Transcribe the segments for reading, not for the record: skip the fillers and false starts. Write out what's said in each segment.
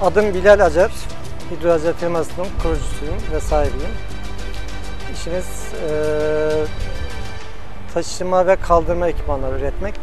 Adım Bilal Acar, Hidroacar firmasının kurucusuyum ve sahibiyim. İşimiz taşıma ve kaldırma ekipmanları üretmek.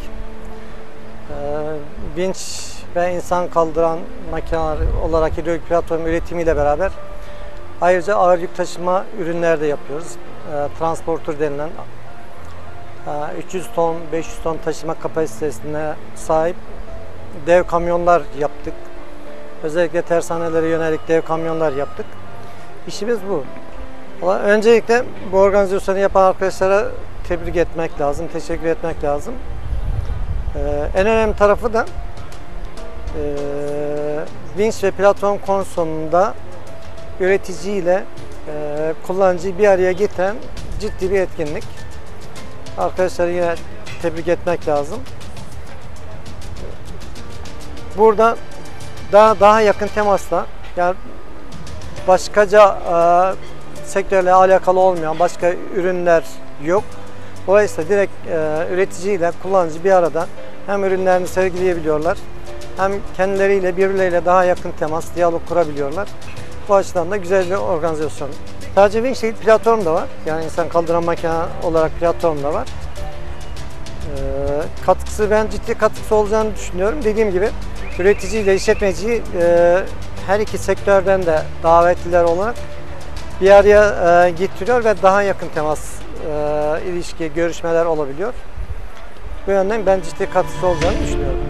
Vinç ve insan kaldıran makineler olarak hidrolik platform üretimiyle beraber ayrıca ağır yük taşıma ürünler de yapıyoruz. Transporter denilen 300 ton, 500 ton taşıma kapasitesine sahip dev kamyonlar yaptık. Özellikle tersanelere yönelik dev kamyonlar yaptık. İşimiz bu. Öncelikle bu organizasyonu yapan arkadaşlara tebrik etmek lazım, teşekkür etmek lazım. En önemli tarafı da vinç ve platform konusunda üretici ile kullanıcıyı bir araya getiren ciddi bir etkinlik. Arkadaşları yine tebrik etmek lazım. Burada daha yakın temasla, yani başkaca sektörle alakalı olmayan başka ürünler yok. Dolayısıyla direkt üreticiyle kullanıcı bir arada hem ürünlerini sergileyebiliyorlar, hem kendileriyle birbirleriyle daha yakın temas, diyalog kurabiliyorlar. Bu açıdan da güzel bir organizasyon. Sadece vinç değil, platform da var. Yani insan kaldıran makine olarak platform da var. Ben ciddi katkısı olacağını düşünüyorum. Dediğim gibi üretici ile işletmeciyi her iki sektörden de davetliler olarak bir araya getiriyor ve daha yakın temas, ilişki, görüşmeler olabiliyor. Bu yönden ben ciddi katkısı olacağını düşünüyorum.